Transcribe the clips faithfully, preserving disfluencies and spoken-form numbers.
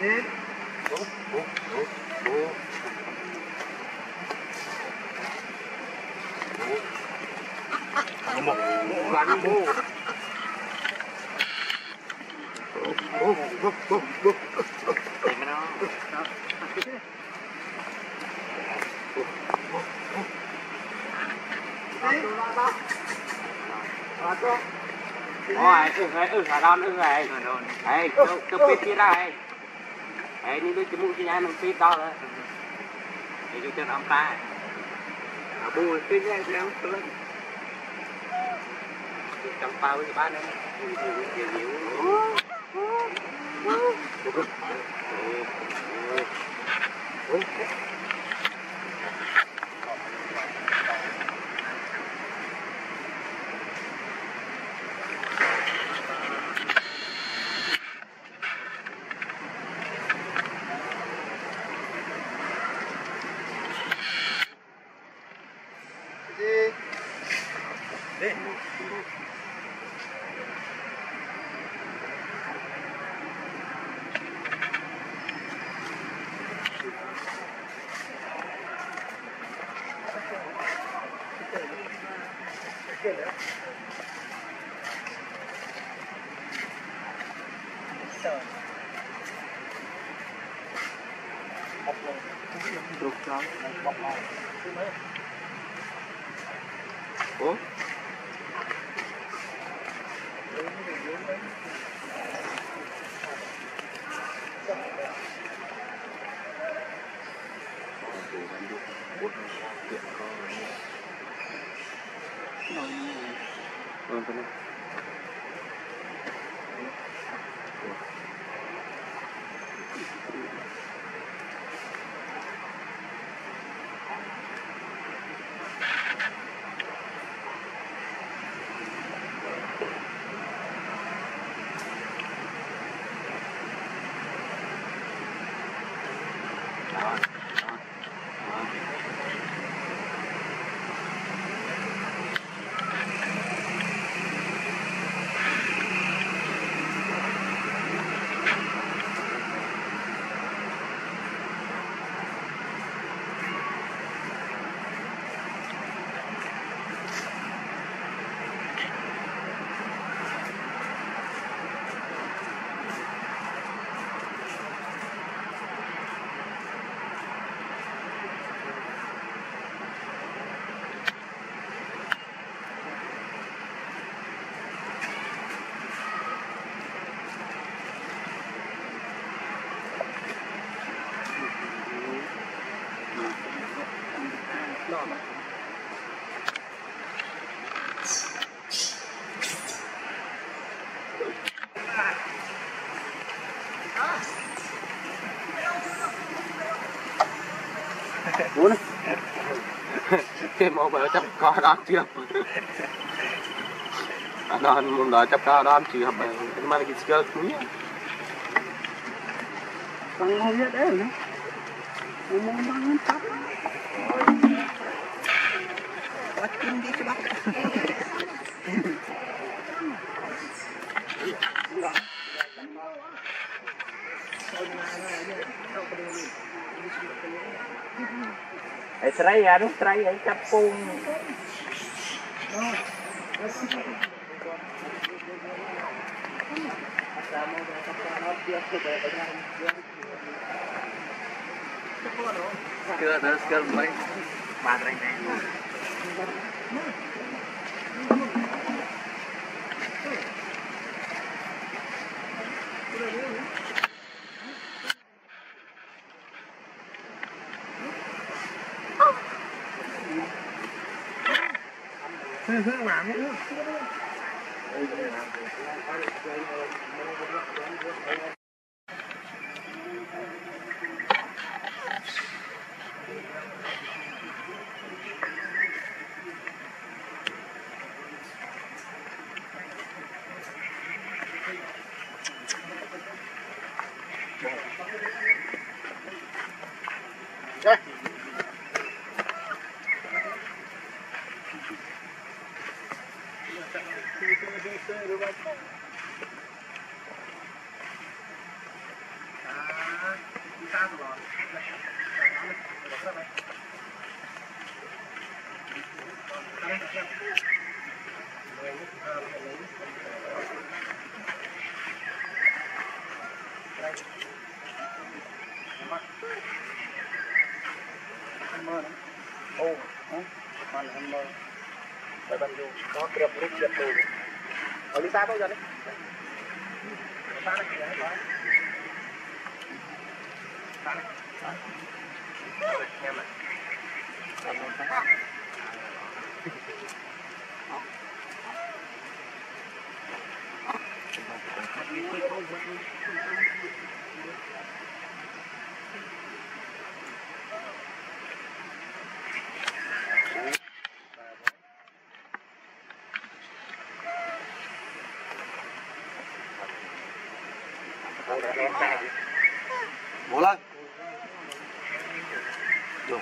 một gắn bố bố bố bố bố để mà nó ôi ừ này ừ là đòn ừ này này tôi tôi biết kia đây này đi đôi cái mũi cái nhai mình biết đó rồi để cho chân ông ta bùi cái nhai theo lên trong bao cái bát này nhiều nhiều ủa muốn cái màu bờ chấp có đó chưa đó muốn đó chấp có đó chưa hợp nhưng mà cái skill cũng nhá bằng không biết đấy nữa muốn muốn bằng chấp bắt kim đi cho bắt ai serai ya, aduh serai ai capung. Chưa ada sekali main baterai này. Hương hương làm nhé. Đây. tại bên du có kẹp lúc kẹp đồ ở đi xa bao giờ đấy xa này kìa nói xa này em này Bộ lên. Được.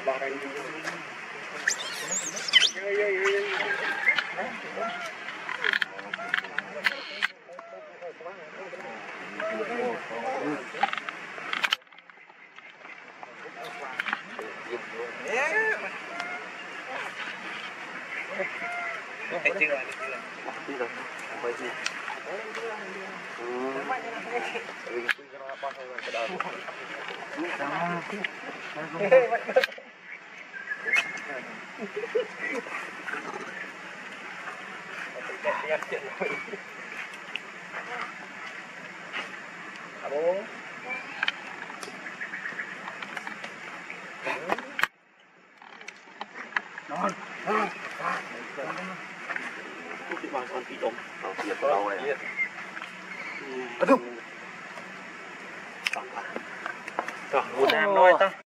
Thấy chưa? Đi rồi. Quay đi. Non. Cái bàn con phi đông. Ờ, phi đông này. Rồi, buồn nam nói ta.